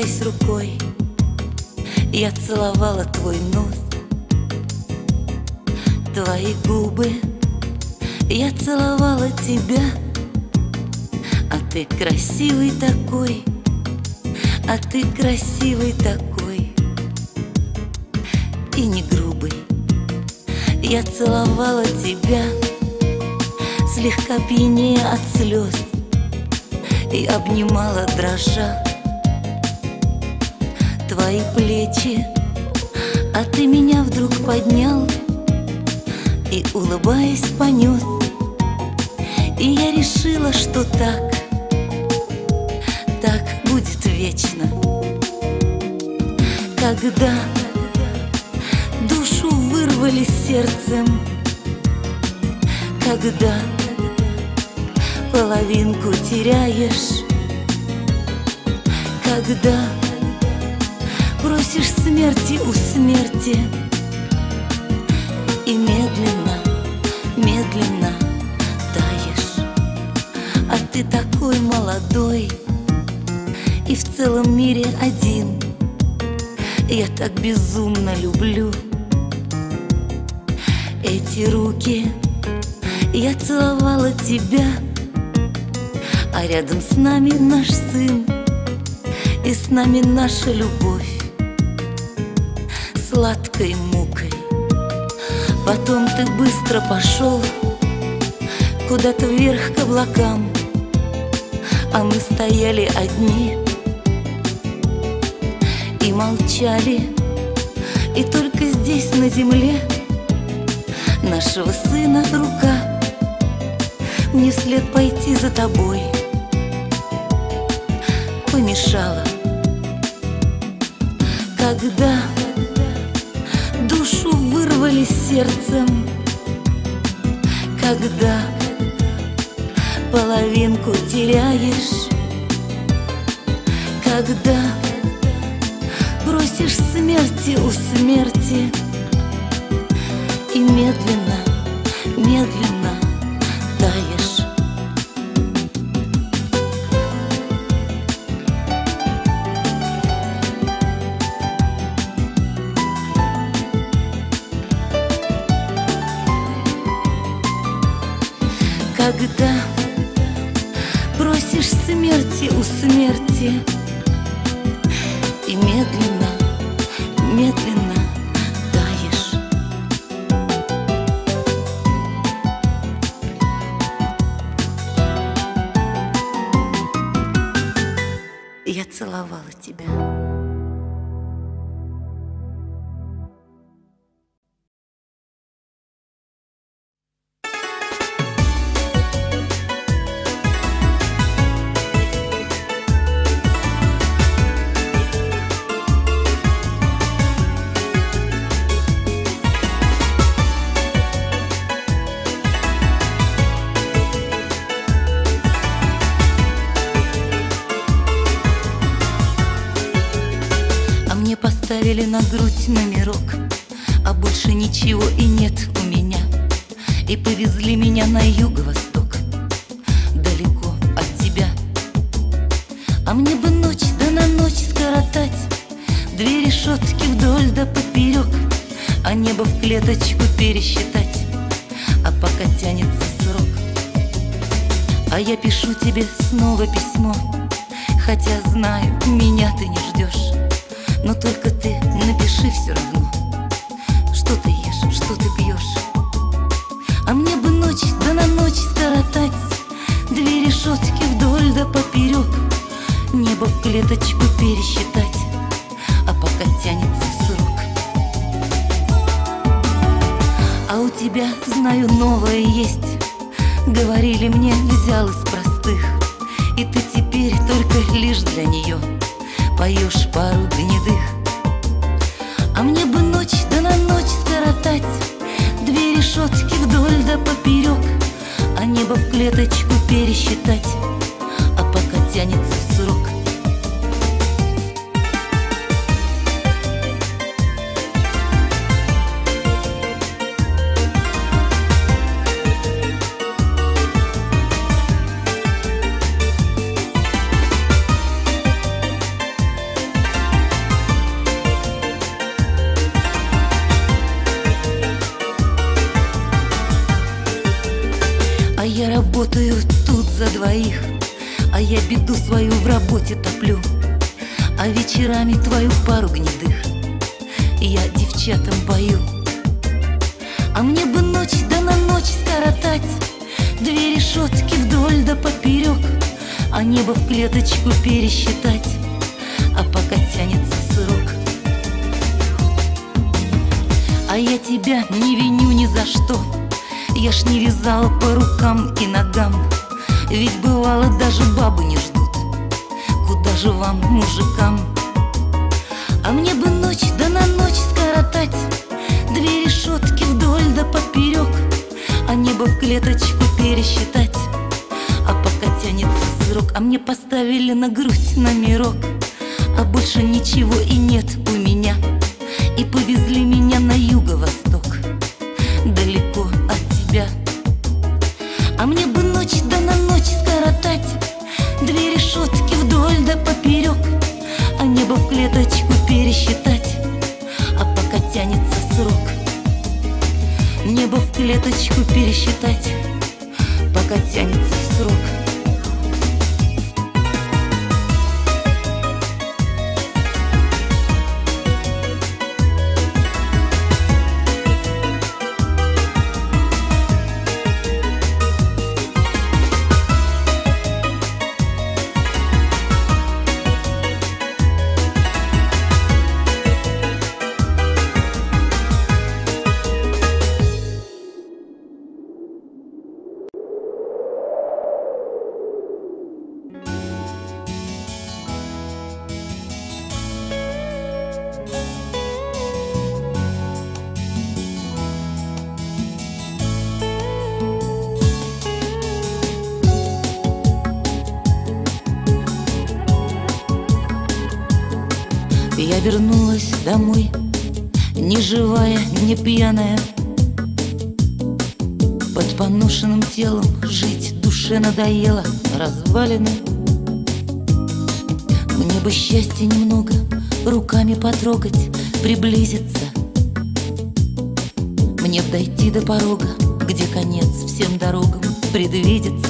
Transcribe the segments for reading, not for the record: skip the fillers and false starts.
касаясь рукой, я целовала твой нос, твои губы, я целовала тебя. А ты красивый такой, а ты красивый такой, и не грубый. Я целовала тебя, слегка пьянея от слез, и обнимала дрожа твои плечи. А ты меня вдруг поднял и, улыбаясь, понес. И я решила, что так будет вечно. Когда душу вырвали сердцем, когда половинку теряешь, когда просишь смерти у смерти, и медленно, медленно таешь. А ты такой молодой и в целом мире один. Я так безумно люблю эти руки. Я целовала тебя, а рядом с нами наш сын, и с нами наша любовь сладкой мукой. Потом ты быстро пошел куда-то вверх к облакам, а мы стояли одни и молчали. И только здесь, на земле, нашего сына рука мне вслед пойти за тобой помешала. Когда душу вырвали сердцем, когда половинку теряешь, когда просишь смерти у смерти, и медленно, медленно таешь. Когда просишь смерти у смерти, и медленно, медленно таешь. Я целовала тебя. Поставили на грудь номерок, а больше ничего и нет у меня. И повезли меня на юго-восток, далеко от тебя. А мне бы ночь да на ночь скоротать, две решетки вдоль да поперек, а небо в клеточку пересчитать, а пока тянется срок. А я пишу тебе снова письмо, хотя знаю, меня ты не ждешь. Но только ты напиши все равно, что ты ешь, что ты пьешь. А мне бы ночь да на ночь скоротать, две решетки вдоль да поперек, небо в клеточку пересчитать, а пока тянется срок. А у тебя, знаю, новое есть, говорили мне, взял из простых, и ты теперь только лишь для нее поешь пару гнедых. А мне бы ночь да на ночь скоротать, две решетки вдоль да поперек, а небо в клеточку пересчитать, а пока тянется срок. я беду свою в работе топлю, а вечерами твою пару гнедых я девчатам пою. А мне бы ночь да на ночь скоротать, две решетки вдоль да поперек, а небо в клеточку пересчитать, а пока тянется срок. А я тебя не виню ни за что, я ж не вязала по рукам и ногам, ведь бывало даже бабы не ждут, куда же вам, мужикам. А мне бы ночь да на ночь скоротать, две решетки вдоль да поперек, а небо в клеточку пересчитать, а пока тянется срок. А мне поставили на грудь номерок, а больше ничего и нет у меня, и повезли меня на юго-восток, далеко от тебя. А мне бы ночь да на ночь скоротать, две решетки вдоль да поперек, а небо в клеточку пересчитать, а пока тянется срок. Небо в клеточку пересчитать, пока тянется срок. Я вернулась домой, ни живая, ни пьяная. Под поношенным телом жить душе надоело, развалины. Мне бы счастья немного, руками потрогать, приблизиться. Мне б дойти до порога, где конец всем дорогам предвидится.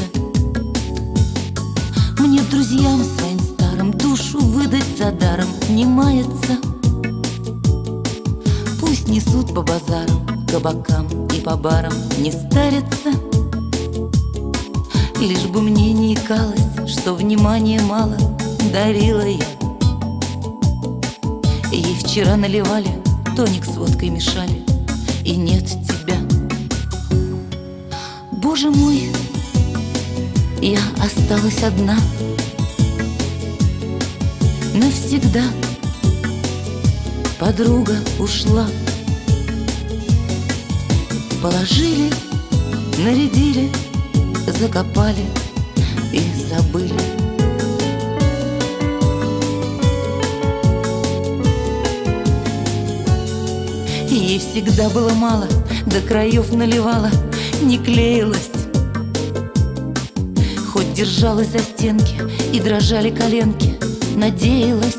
Мне б друзьям своим старым душу выдать за даром не мается. Пусть несут по базарам, кабакам и по барам, не старятся. Лишь бы мне не икалось, что внимания мало дарила я. Ей вчера наливали, тоник с водкой мешали, и нет тебя. Боже мой, я осталась одна навсегда. Подруга ушла. Положили, нарядили, закопали и забыли. Ей всегда было мало, до краев наливала, не клеилась. Хоть держалась за стенки и дрожали коленки, надеялась,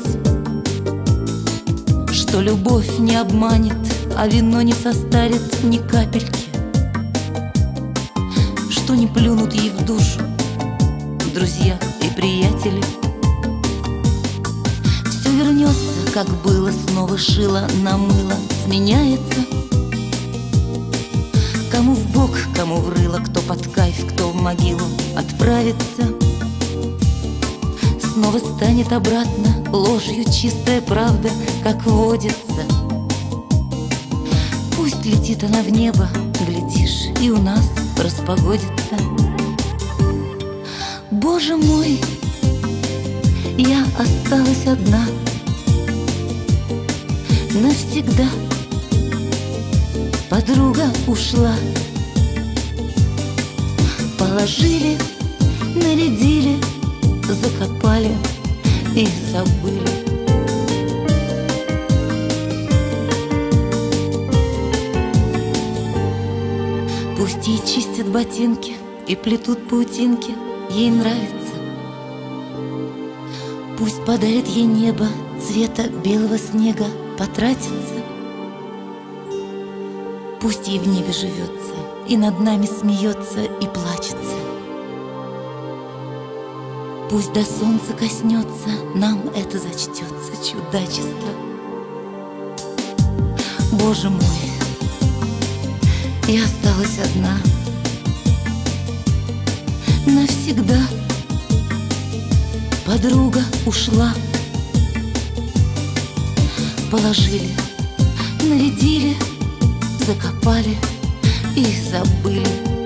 что любовь не обманет, а вино не состарит ни капельки, что не плюнут ей в душу друзья и приятели. Все вернется, как было, снова шило на мыло сменяется. Кому в бок, кому в рыло, кто под кайф, кто в могилу отправится. Снова станет обратно ложью чистая правда, как водится. Пусть летит она в небо, глядишь, и у нас распогодится. Боже мой, я осталась одна навсегда. Подруга ушла. Положили, нарядили, закопали и забыли. Пусть ей чистят ботинки и плетут паутинки, ей нравится. Пусть падает ей небо цвета белого снега, потратится. Пусть ей в небе живется, и над нами смеется и плачется. Пусть до солнца коснется, нам это зачтется чудачество. Боже мой, я осталась одна навсегда. Подруга ушла. Положили, нарядили, закопали и забыли.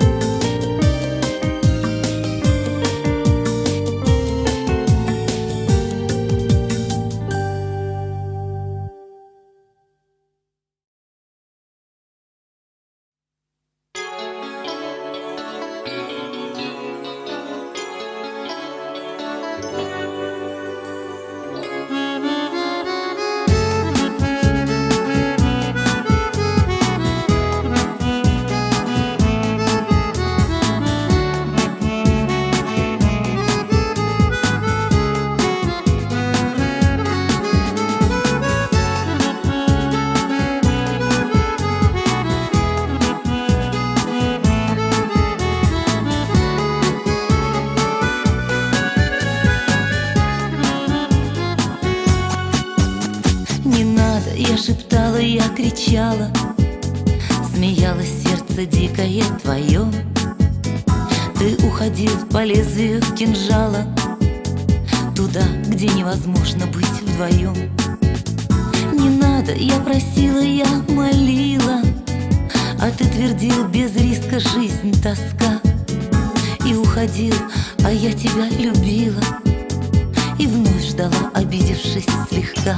Я шептала, я кричала, смеялось сердце дикое твое. Ты уходил по лезвию кинжала туда, где невозможно быть вдвоем. Не надо, я просила, я молила, а ты твердил: без риска жизнь тоска. И уходил, а я тебя любила, и вновь ждала, обидевшись слегка.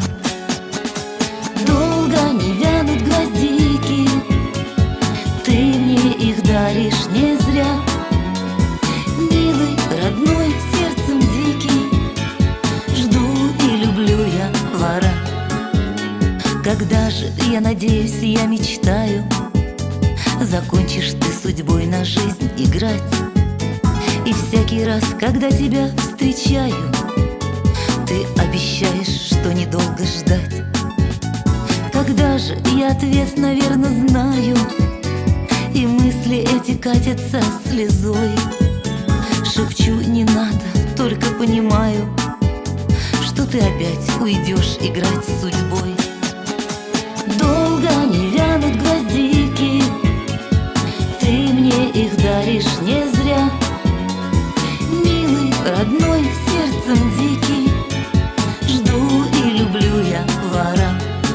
Долго не вянут гвоздики, ты мне их даришь не зря. Милый, родной, сердцем дикий, жду и люблю я вора. Когда же, я надеюсь, я мечтаю, закончишь ты судьбой на жизнь играть. И всякий раз, когда тебя встречаю, ты обещаешь, что недолго ждать. Когда же, я ответ, наверное, знаю, и мысли эти катятся слезой. Шепчу: не надо, только понимаю, что ты опять уйдешь играть с судьбой. Долго не вянут гвоздики, ты мне их даришь не зря. Милый, родной, сердцем дикий, жду и люблю я вора.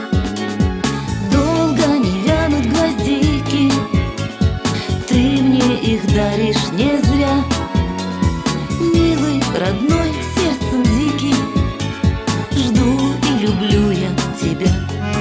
Их даришь не зря. Милый, родной, сердцем дикий, жду и люблю я тебя.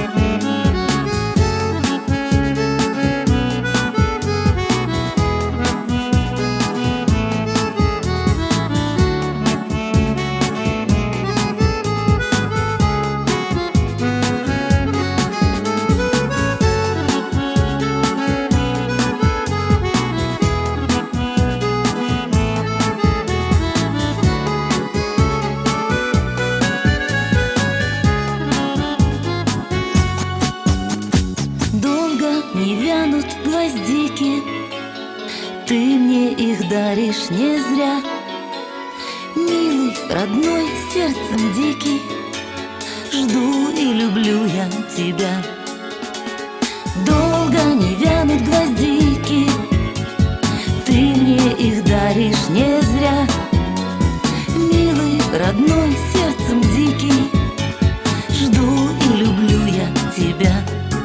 Не вянут гвоздики, ты мне их даришь не зря. Милый, родной, сердцем дикий, жду и люблю я тебя. Долго не вянут гвоздики, ты мне их даришь не зря. Милый, родной, сердцем дикий, жду и люблю я тебя.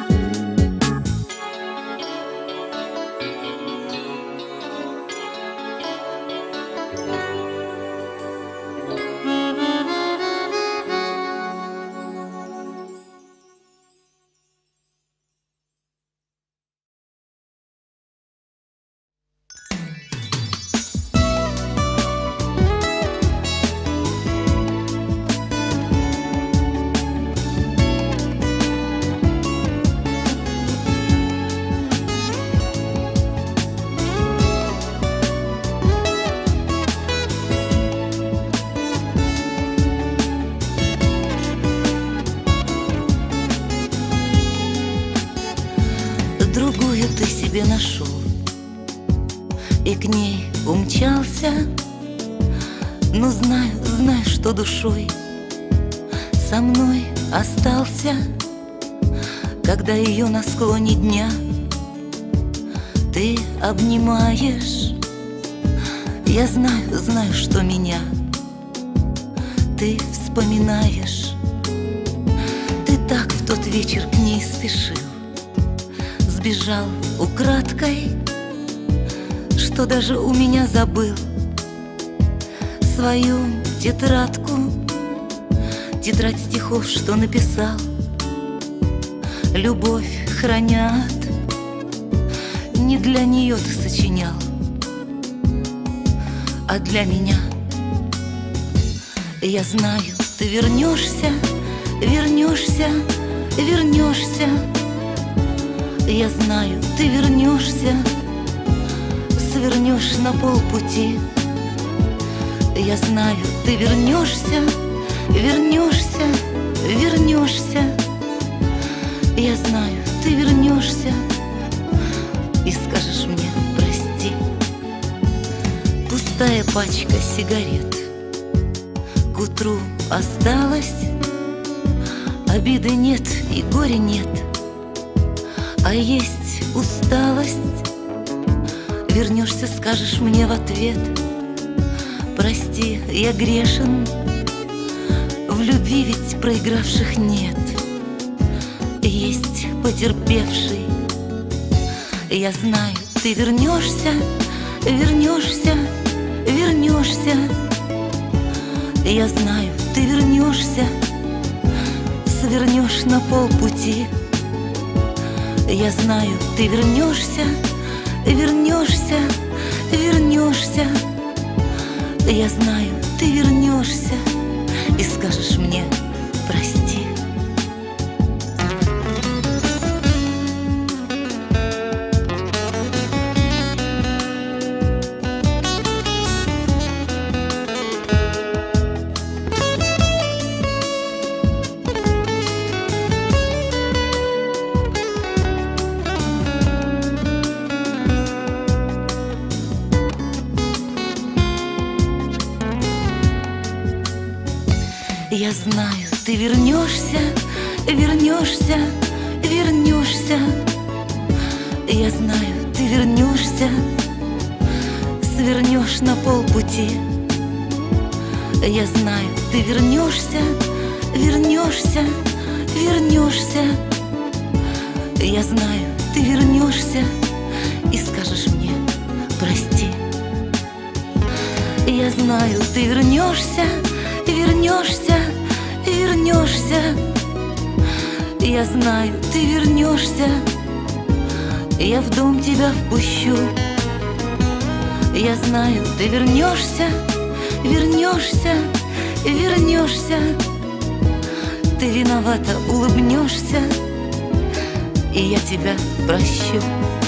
Другую ты себе нашел и к ней умчался. Но знаю, знаю, что душой со мной остался, когда ее на склоне дня ты обнимаешь. Я знаю, знаю, что меня ты вспоминаешь. Ты так в тот вечер к ней спешил, сбежал украдкой, что даже у меня забыл свою тетрадку, тетрадь стихов, что написал. Любовь хранят, не для нее ты сочинял, а для меня. Я знаю, ты вернешься, вернешься, вернешься. Я знаю, ты вернешься, свернешь на полпути. Я знаю, ты вернешься, вернешься, вернешься. Я знаю, ты вернешься и скажешь мне прости. Пустая пачка сигарет к утру осталась. Обиды нет и горя нет, а есть усталость. Вернешься, скажешь мне в ответ: прости, я грешен. В любви ведь проигравших нет, есть потерпевший. Я знаю, ты вернешься, вернешься, вернешься. Я знаю, ты вернешься, свернешь на полпути. Я знаю, ты вернешься, вернешься, вернешься. Я знаю, ты вернешься и скажешь мне прости. Я знаю, ты вернешься, вернешься, вернешься. Я знаю, ты вернешься, свернешь на полпути. Я знаю, ты вернешься, вернешься, вернешься. Я знаю, ты вернешься и скажешь мне прости. Я знаю, ты вернешься, вернешься, вернешься. Я знаю, ты вернешься, я в дом тебя впущу. Я знаю, ты вернешься, вернешься, вернешься. Ты виновата, улыбнешься, и я тебя прощу.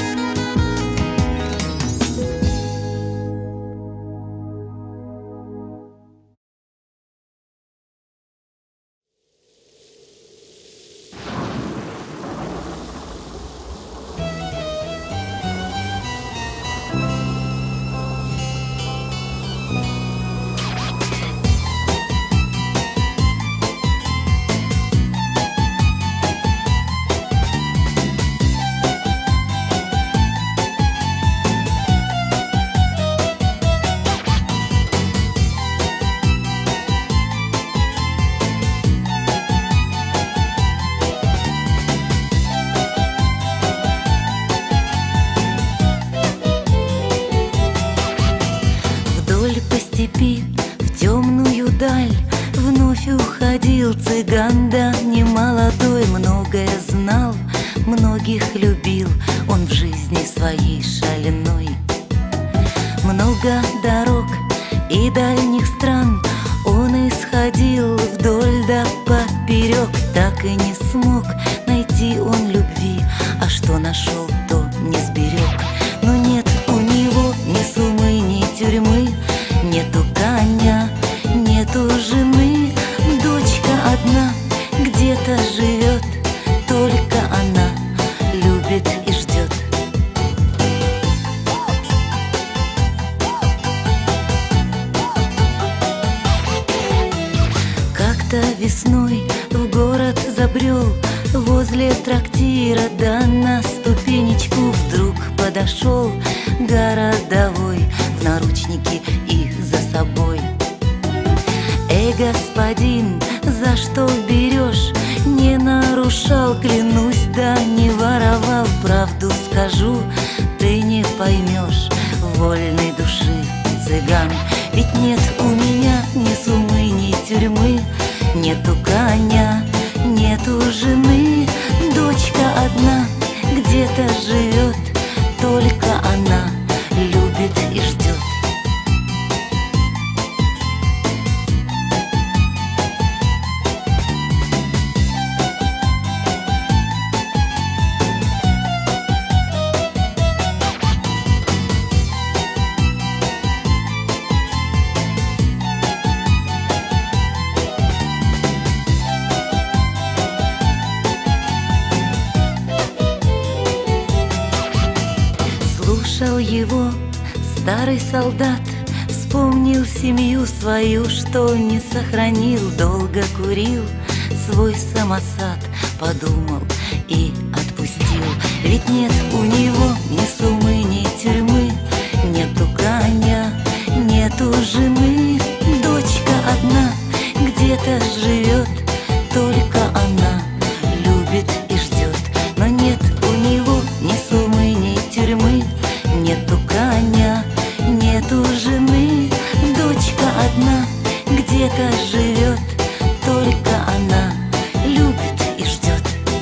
В темную даль вновь уходил цыган, да не молодой, многое знал, многих любил он в жизни своей шаленой. Много дорог и дальних стран он исходил вдоль да поперек, так и не смог найти он любви, а что нашел, то не сберег. Но нет у него ни сумы, ни тюрьмы, нету коня, нету жены. Дочка одна где-то живет, только она любит и ждет. брел возле трактира, да на ступенечку вдруг подошел городовой в наручники и за собой. Эй, господин, за что берешь? Не нарушал, клянусь, да не воровал. Правду скажу, ты не поймешь вольной души цыган. Ведь нет у меня ни сумы, ни тюрьмы, нету коня, нету жены. Дочка одна где-то живет, только она любит и ждет. Слушал его старый солдат, вспомнил семью свою, что не сохранил. Долго курил свой самосад, подумал и отпустил. Ведь нет у него ни сумы, ни тюрьмы, нету коня, нету жены. Дочка одна где-то живет, только она любит и ждет. Но нет у него ни сумы, ни тюрьмы, нету коня, нету жены. Дочка одна где-то живет, только она любит и ждет.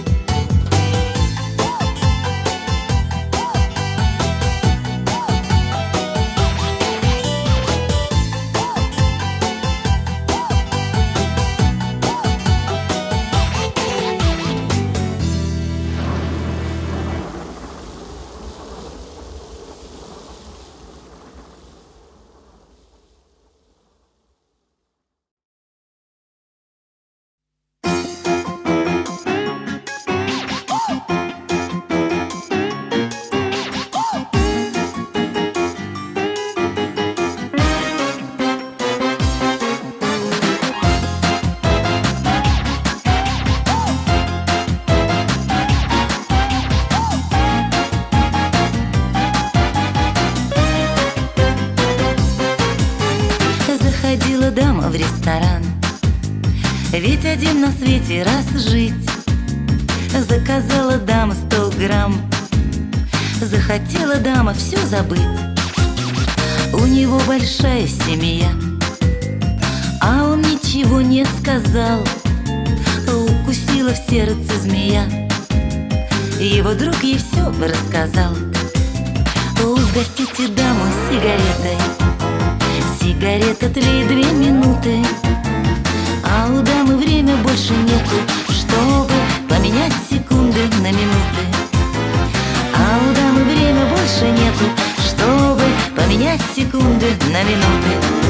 Заходила дама в ресторан, ведь один на свете раз жить. Заказала дама 100 грамм, захотела дама все забыть. У него большая семья, а он ничего не сказал. Укусила в сердце змея, его друг ей все рассказал. Угостите даму сигаретой, сигарета тлеет 2 минуты, а у дамы время больше нету, чтобы поменять секунды на минуты. А у дамы время больше нету, чтобы поменять секунды на минуты.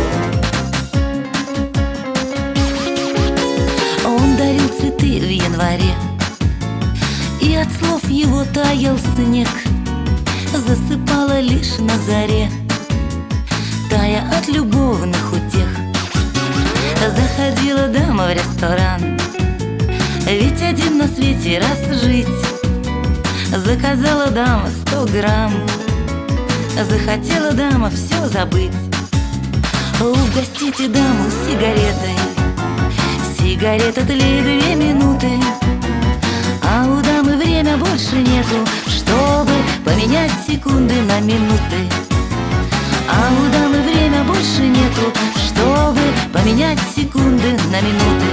Он дарил цветы в январе, и от слов его таял снег. Засыпала лишь на заре, тая от любовных утех. Заходила дама в ресторан, ведь один на свете раз жить. Заказала дама 100 грамм, захотела дама все забыть. Угостите даму сигаретой, сигарета тлеет 2 минуты, а у дамы время больше нету, чтобы поменять секунды на минуты. А у дамы время больше нету, чтобы поменять секунды на минуты.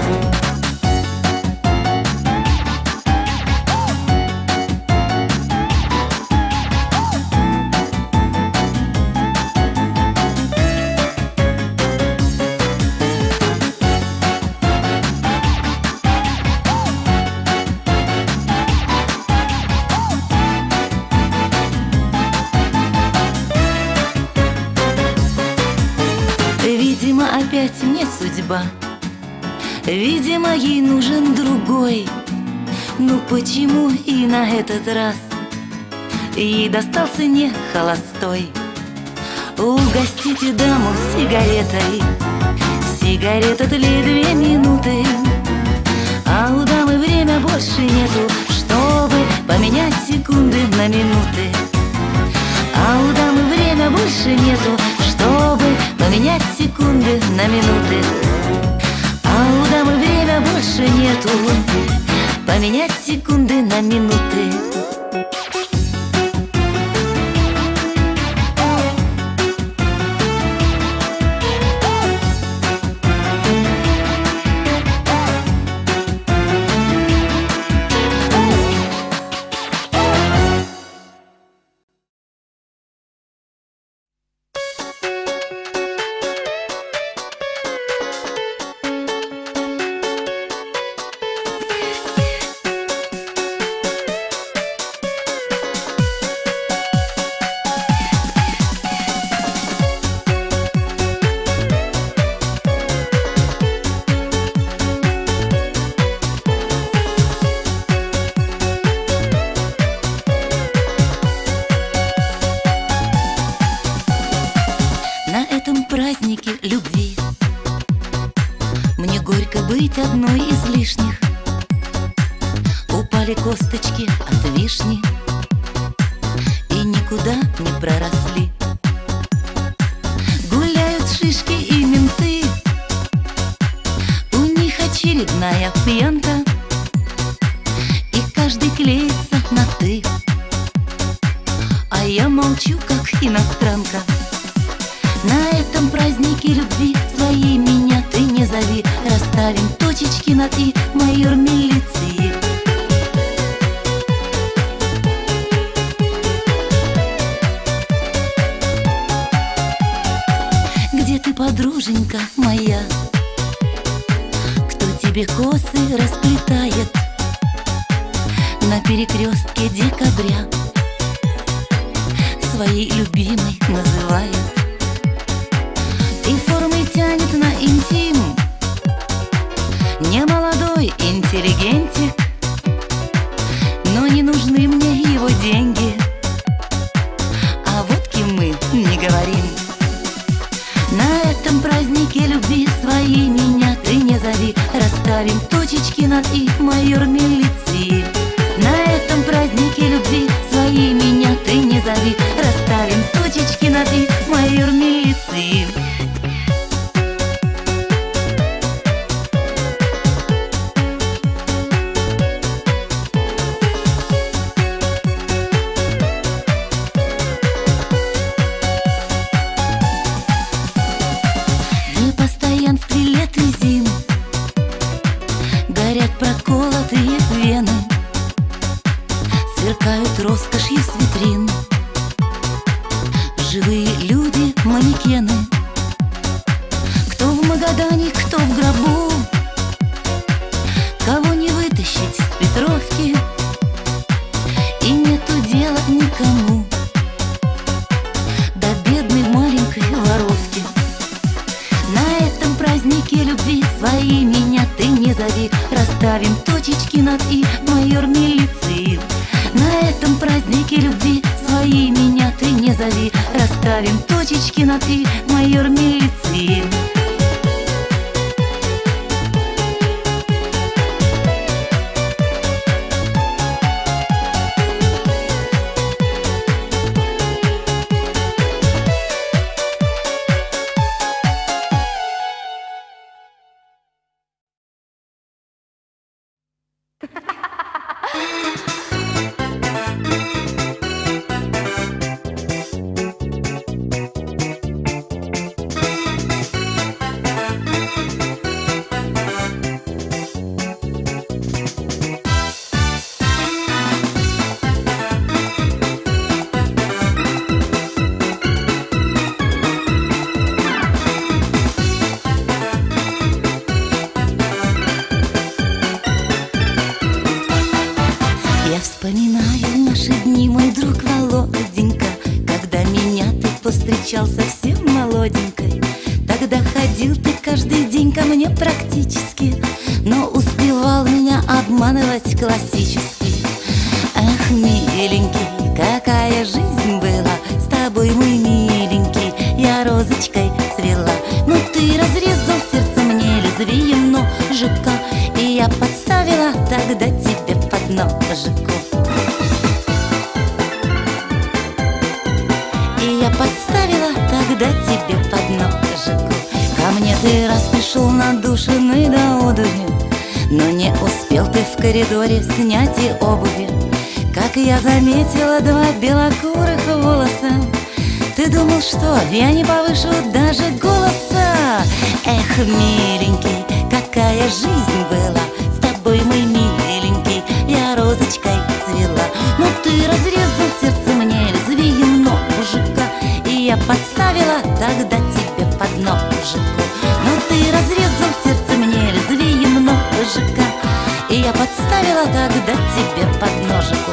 Видимо, опять не судьба, видимо, ей нужен другой. Ну почему и на этот раз ей достался не холостой? Угостите даму сигаретой, сигарета тлеет 2 минуты, а у дамы больше нету, чтобы поменять секунды на минуты. А у дамы время больше нету, чтобы поменять секунды на минуты. А у дамы время больше нету, поменять секунды на минуты. Праздники любви мне горько быть одной из лишних. Упали косточки от вишни и никуда не проросли. Гуляют шишки и менты, у них очередная пьянка, и каждый клеится на «ты», а я молчу, как иностранка. На этом празднике любви своей меня ты не зови. Расставим точечки над «и», майор милиции. Где ты, подруженька моя? Кто тебе косы расплетает на перекрестке декабря? Своей любимой называет и формой тянет на интим. Не молодой интеллигентик, но не нужны мне его деньги. О водке мы не говорим. На этом празднике любви своей меня ты не зови. Расставим точечки над «и», майор милиции. На этом празднике любви своей меня ты не зови. Расставим точечки над «и», майор милиции. Проколотые вены сверкают роскошью с витрин. Живые люди, манекены, кто в Магадане, кто в гробу. Кого не вытащить с Петровки, и нету дела никому до бедной маленькой воровки. На этом празднике любви своей меня ты не зови. Расставим точечки над «и», майор милиции. На этом празднике любви своей меня ты не зови. Расставим точечки над «и», майор милиции. Вспоминаю наши дни, мой друг Володенька, когда меня ты повстречал совсем молоденькой. Тогда ходил ты каждый день ко мне практически, но успевал меня обманывать классически. Эх, миленький, какая жизнь была с тобой, мой миленький, я розочкой цвела. Но ты разрезал сердце мне лезвием ножика, и я подставила тогда тебе подножику. И я подставила тогда тебе подножику. Ко мне ты распешил надушенный до одури, но не успел ты в коридоре снять и обуви. Как я заметила два белокурых волоса, ты думал, что я не повышу даже голоса. Эх, миленький, какая жизнь была с тобой, мой миленький, я розочкой цвела. Но ты разрезал сердце мне лезвием ножика, и я подставила тогда тебе подножику. Но ты разрезал сердце мне лезвием ножика, и я подставила тогда тебе подножику.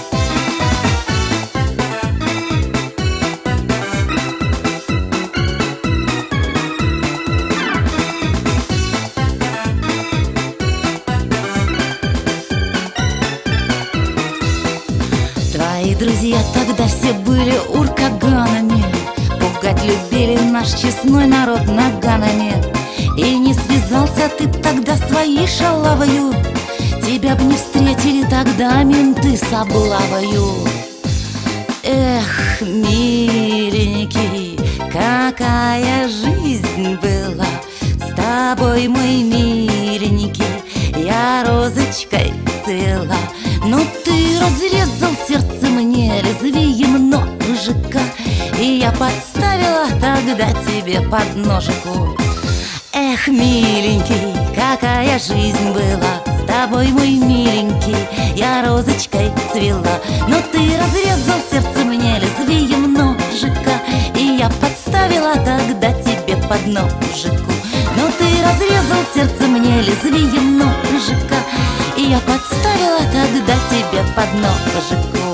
Твои друзья тогда все были уркаганами, пугать любили наш честной народ наганами. И не связался ты тогда своей шалавою, тебя б не встретили тогда менты с облавою. Эх, миленький, какая жизнь была с тобой, мой миленький, я розочкой цвела. Но ты разрезал сердце мне лезвием ножика, и я подставила тогда тебе подножику. Эх, миленький, какая жизнь была с тобой, мой миленький, я розочкой цвела. Но ты разрезал сердце мне лезвием ножика, и я подставила тогда тебе подножику. Но ты разрезал сердце мне лезвием ножика, и я подставила тогда тебе подножику.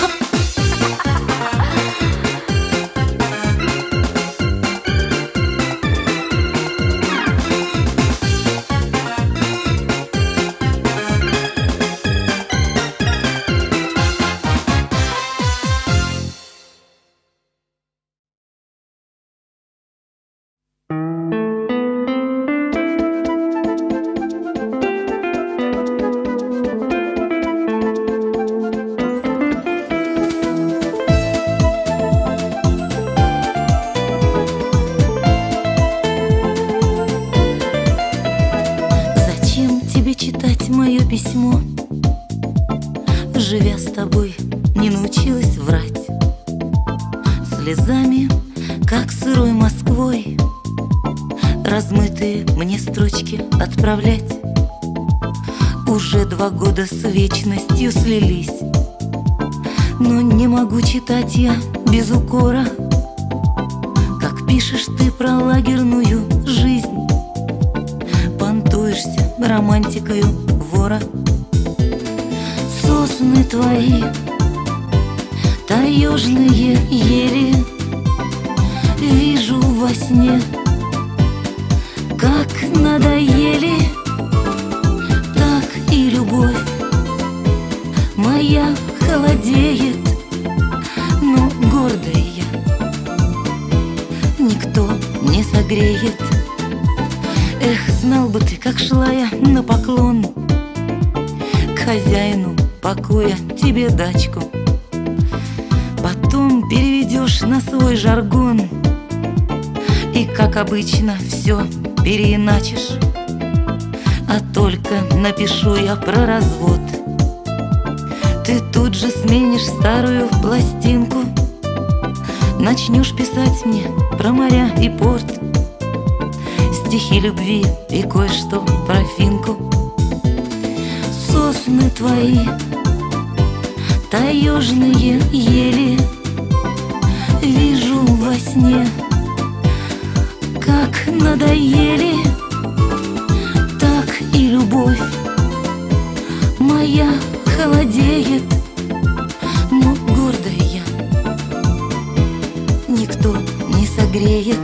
Мое письмо, живя с тобой, не научилась врать. Слезами, как сырой Москвой, размытые мне строчки отправлять. Уже 2 года с вечностью слились, но не могу читать я без укора, как пишешь ты про лагерную жизнь, понтуешься романтикою вора. Сосны твои, таежные ели, вижу во сне, как надоели. Так и любовь моя холодеет, но гордая я, никто не согреет. Эх, знал бы ты, как шла я на поклон к хозяину покоя тебе дачку. Потом переведешь на свой жаргон и, как обычно, все переиначишь. А только напишу я про развод, ты тут же сменишь старую пластинку, начнешь писать мне про моря и порт, стихи любви и кое-что про Финку. Сосны твои, таежные ели, вижу во сне, как надоели. Так и любовь моя холодеет, но гордая я, никто не согреет.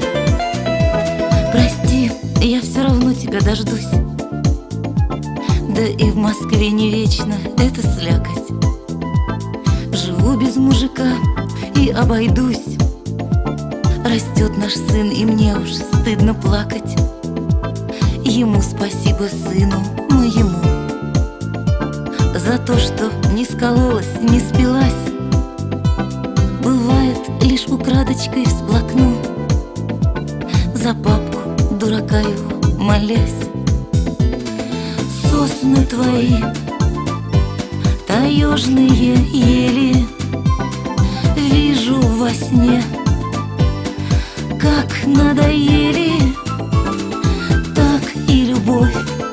Я все равно тебя дождусь, Да и в Москве не вечно эта слякоть. Живу без мужика и обойдусь. Растет наш сын, и мне уж стыдно плакать. Ему спасибо, сыну моему, за то, что не скололась, не спилась. Бывает, лишь украдочкой всплакну, за папку, дурака его, молясь. Сосны твои, таежные ели, вижу во сне, как надоели. Так и любовь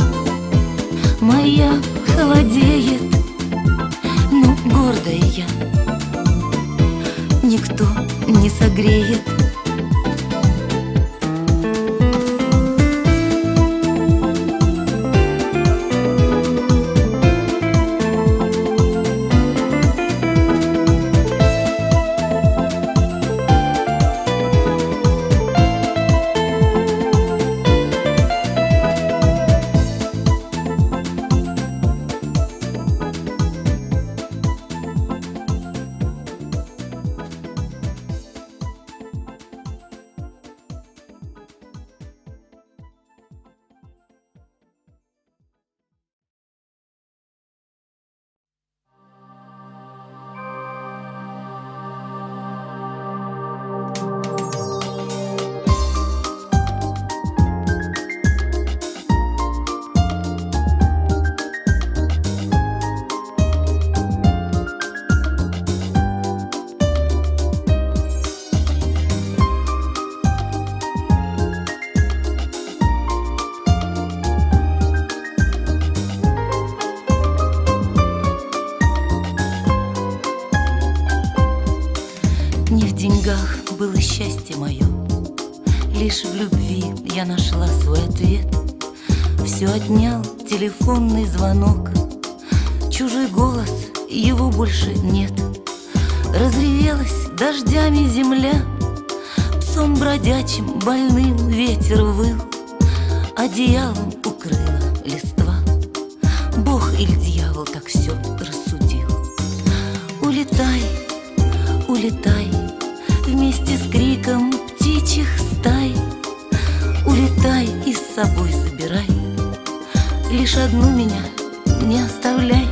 моя холодеет, но гордая я никто не согреет. Не в деньгах было счастье мое, лишь в любви я нашла свой ответ. Все отнял телефонный звонок, чужой голос, его больше нет. Разревелась дождями земля, псом бродячим больным ветер выл, одеялом укрыла листва. Бог или дьявол так все рассудил. Улетай, улетай, вместе с криком птичьих стай. Улетай и с собой забирай, лишь одну меня не оставляй.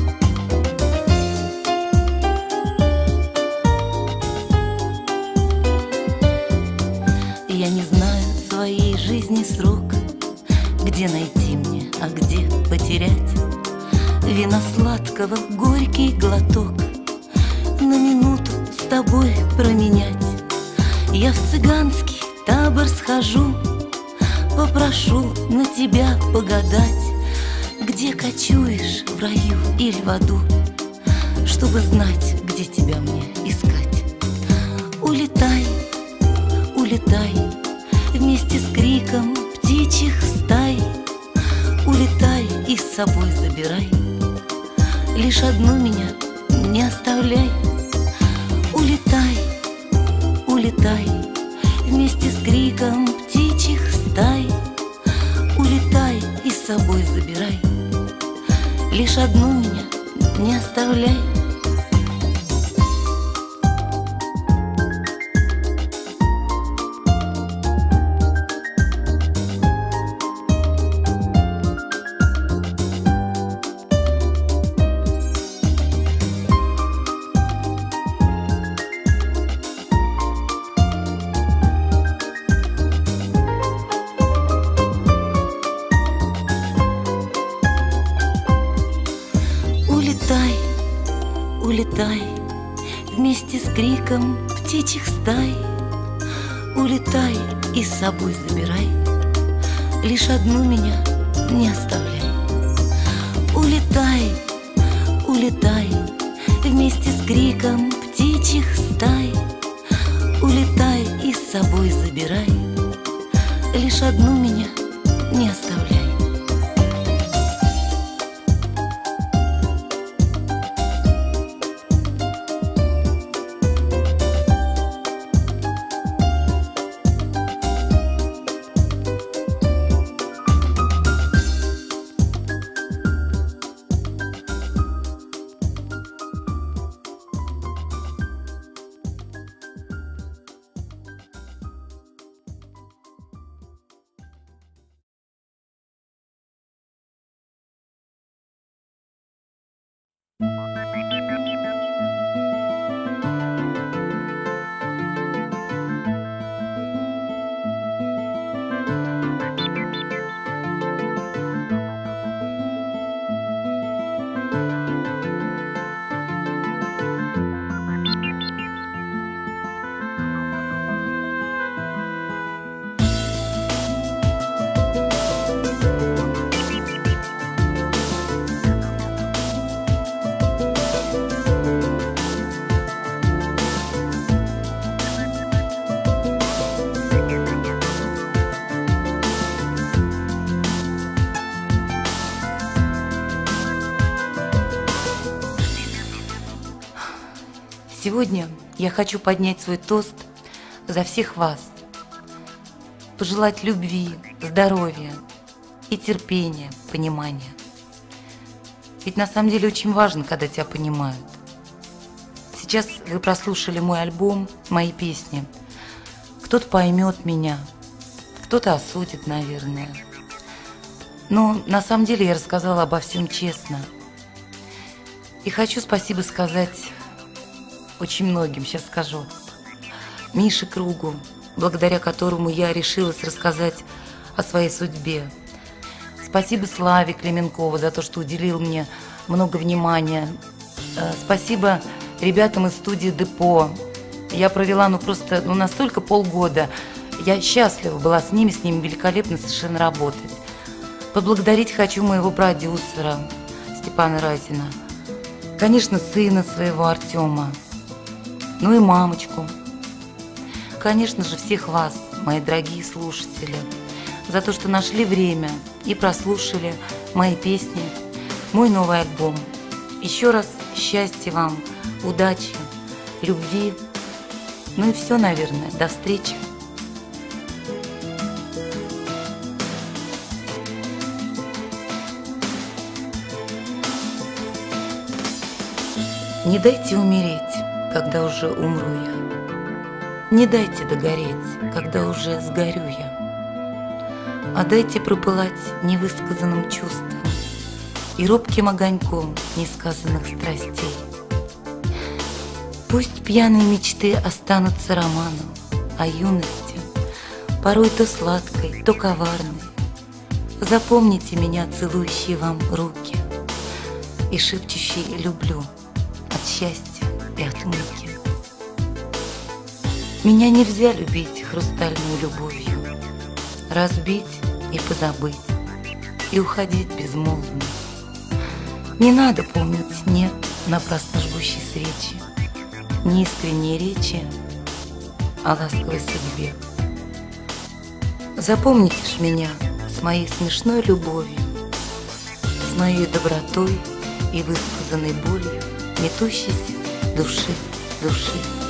Я не знаю своей жизни срок, где найти мне, а где потерять. Вина сладкого горький глоток на минуту с тобой променять. Я в цыганский табор схожу, попрошу на тебя погадать, где кочуешь, в раю или в аду, чтобы знать, где тебя мне искать. Улетай, улетай, вместе с криком птичьих стай. Улетай и с собой забирай, лишь одну меня не оставляй. Улетай, улетай, вместе с криком птичьих стай. Улетай и с собой забирай, лишь одну меня не оставляй. Улетай, улетай, вместе с криком птичьих стай. Улетай и с собой забирай, лишь одну меня не оставляй. Улетай, улетай, вместе с криком птичьих стай. Улетай и с собой забирай, лишь одну меня не оставляй. Сегодня я хочу поднять свой тост за всех вас, пожелать любви, здоровья и терпения, понимания. Ведь на самом деле очень важно, когда тебя понимают. Сейчас вы прослушали мой альбом, мои песни. Кто-то поймет меня, кто-то осудит, наверное. Но на самом деле я рассказала обо всем честно. И хочу спасибо сказать очень многим, сейчас скажу. Мише Кругу, благодаря которому я решилась рассказать о своей судьбе. Спасибо Славе Клименкову за то, что уделил мне много внимания. Спасибо ребятам из студии Депо. Я провела просто настолько полгода. Я счастлива была с ними великолепно совершенно работать. Поблагодарить хочу моего продюсера Степана Разина. Конечно, сына своего Артема. Ну и мамочку. Конечно же, всех вас, мои дорогие слушатели, за то, что нашли время и прослушали мои песни, мой новый альбом. Еще раз счастья вам, удачи, любви. Ну и все, наверное. До встречи. Не дайте умереть, когда уже умру я. Не дайте догореть, когда уже сгорю я. А дайте пропылать невысказанным чувством и робким огоньком несказанных страстей. Пусть пьяные мечты останутся романом о юности, порой то сладкой, то коварной. Запомните меня, целующие вам руки и шепчущие «люблю» от счастья и от муки. Меня нельзя любить хрустальной любовью, разбить и позабыть, и уходить безмолвно. Не надо помнить «нет» напрасно жгущей свечи, неискренние речи о ласковой судьбе. Запомните ж меня с моей смешной любовью, с моей добротой и высказанной болью метущейся души.